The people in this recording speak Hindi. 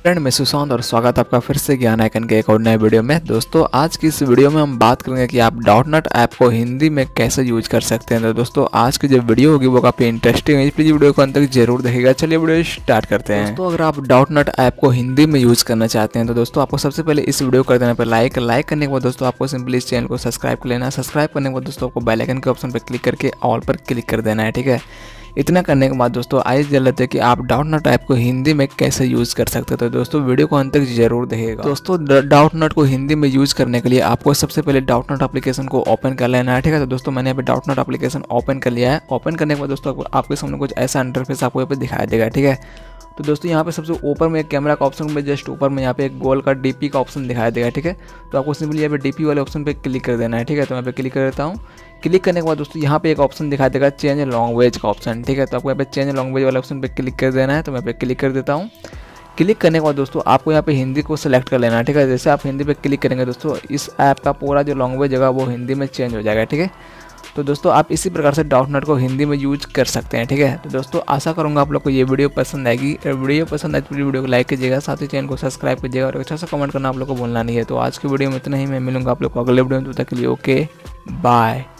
फ्रेंड मैं सुशांत और स्वागत है आपका फिर से ज्ञान आइकन के एक और नए वीडियो में। दोस्तों आज की इस वीडियो में हम बात करेंगे कि आप डॉटनेट ऐप को हिंदी में कैसे यूज कर सकते हैं। तो दोस्तों आज की जो वीडियो होगी वो काफ़ी इंटरेस्टिंग है, प्लीज़ वीडियो को अंत तक जरूर देखिएगा। चलिए वीडियो स्टार्ट करते हैं। दोस्तों अगर आप डॉटनेट ऐप को हिंदी में यूज करना चाहते हैं तो दोस्तों आपको सबसे पहले इस वीडियो को कर देना पर लाइक करने के बाद दोस्तों आपको सिंपली इस चैनल को सब्सक्राइब कर लेना। सब्सक्राइब करने के बाद दोस्तों आपको बेल आइकन के ऑप्शन पर क्लिक करके ऑल पर क्लिक कर देना है, ठीक है। इतना करने के बाद दोस्तों आइए जान लेते हैं कि आप डॉटनेट ऐप को हिंदी में कैसे यूज़ कर सकते हो। तो दोस्तों वीडियो को अंत तक जरूर देखिएगा। दोस्तों डॉटनेट को हिंदी में यूज़ करने के लिए आपको सबसे पहले डॉटनेट एप्लीकेशन को ओपन कर लेना है, ठीक है। तो दोस्तों मैंने यहाँ पे डॉटनेट एप्लीकेशन ओपन कर लिया है। ओपन करने के बाद दोस्तों आपके सामने कुछ ऐसा इंटरफेस आपको यहाँ पे दिखाई देगा, ठीक है। तो दोस्तों यहाँ पे सबसे ऊपर में एक कैमरा का ऑप्शन में जस्ट ऊपर में यहाँ पे एक गोल का डीपी का ऑप्शन दिखाई देगा, ठीक है। तो आपको सिंपली यहाँ पे डीपी वाले ऑप्शन पे क्लिक कर देना है, ठीक है। तो मैं पे क्लिक कर देता हूँ। क्लिक करने के बाद दोस्तों यहाँ पे एक ऑप्शन दिखाई देगा चेंज लैंग्वेज का ऑप्शन, ठीक है। तो आपको यहाँ पे चेंज लैंग्वेज वाले ऑप्शन पे क्लिक कर देना है। तो मैं पे क्लिक कर देता हूँ। क्लिक करने के बाद दोस्तों आपको यहाँ पे हिंदी को सिलेक्ट कर लेना है, ठीक है। जैसे आप हिंदी पे क्लिक करेंगे दोस्तों इस ऐप का पूरा जो लैंग्वेज होगा वो हिंदी में चेंज हो जाएगा, ठीक है। तो दोस्तों आप इसी प्रकार से डॉटनेट को हिंदी में यूज कर सकते हैं, ठीक है। तो दोस्तों आशा करूंगा आप लोग को ये वीडियो पसंद आएगी। वीडियो पसंद आए तो वीडियो को लाइक कीजिएगा, साथ ही चैनल को सब्सक्राइब कीजिएगा और अच्छा सा कमेंट करना आप लोग को भूलना नहीं है। तो आज की वीडियो में इतना ही, मैं मिलूंगा आप लोग को अगले वीडियो में। तब तक के लिए ओके बाय।